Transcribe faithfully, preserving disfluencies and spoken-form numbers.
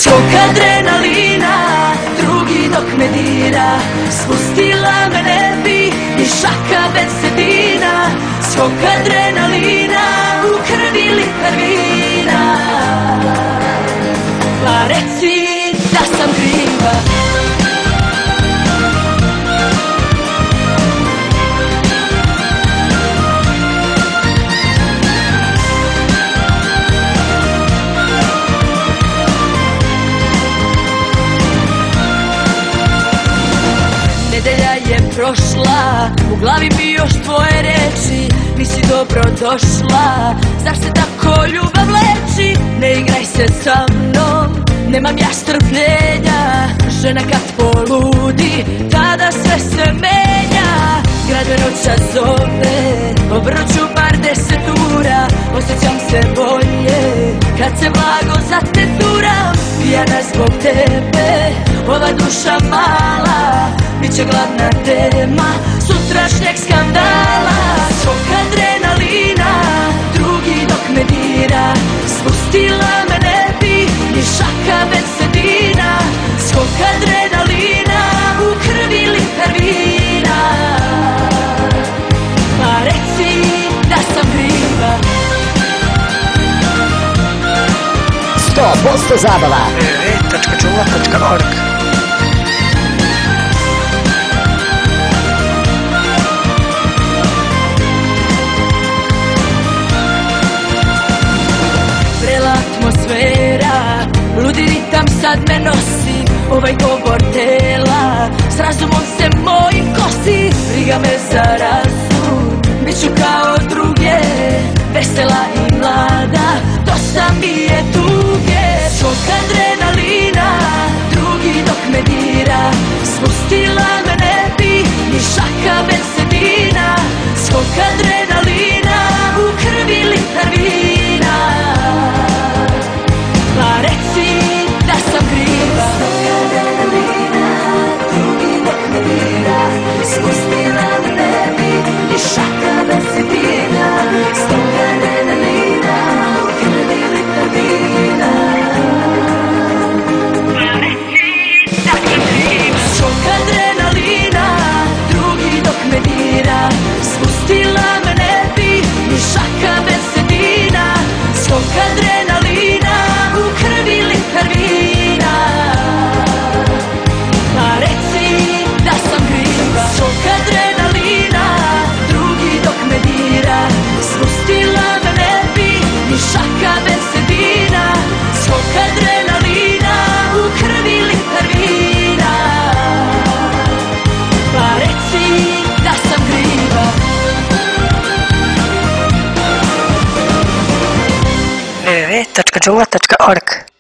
Skok adrenalina, drugi dok me dira, spustila me ne bi ni šaka bensedina. Skok adrenalina, u krvi litar vina. Pa reci da sam kriva. Nedelja je prošla, u glavi mi još tvoje reči, nisi dobro došla, zar se tako ljubav leči? Ne igraj se sa mnom, nemam ja strpljenja, žena kad poludi, tada sve se menja. Grad me noća zove, obroću bar deset ura, osjećam se bolje, kad se blago zateturam. Pijana zbog tebe, ova duša mala, biće glavna tema sutrašnjeg skandala. Skok adrenalina, drugi dok me dira, spustila me ne bi ni šaka bensedina. Skok adrenalina, u krvi litar vina. Pa reci da sam kriva. sto posto zabava w w w tačka džula tačka org. Vrela atmosfera, ludi ritam sad me nosi, ovaj govor tela s razumom se mojim kosi. Briga me za razum, bit ću kao druge, vesela i mlada, dosta mi je tuge. Skok adrenalina, drugi dok me dira, spustila me ne bi ni šaka bensedina. Skok adrenalina, u krvi litar vina. Pa reci da sam kriva. Skok adrenalina, drugi dok me dira, spustila me ne bi ni šaka bensedina. Skok adrenalina, u krvi litar vina. Pa reci da sam kriva. Skok adrenalina, drugi dok me dira, spustila me ne bi ni šaka bensedina. Skok adrenalina, u krvi litar vina. Pa reci da sam kriva. Skok adrenalina, drugi dok me dira, spustila me ne bi ni šaka bensedina. Skok adrenalina, u krvi litar vina. Pa reci da sam kriva. w w w tačka džula tačka org.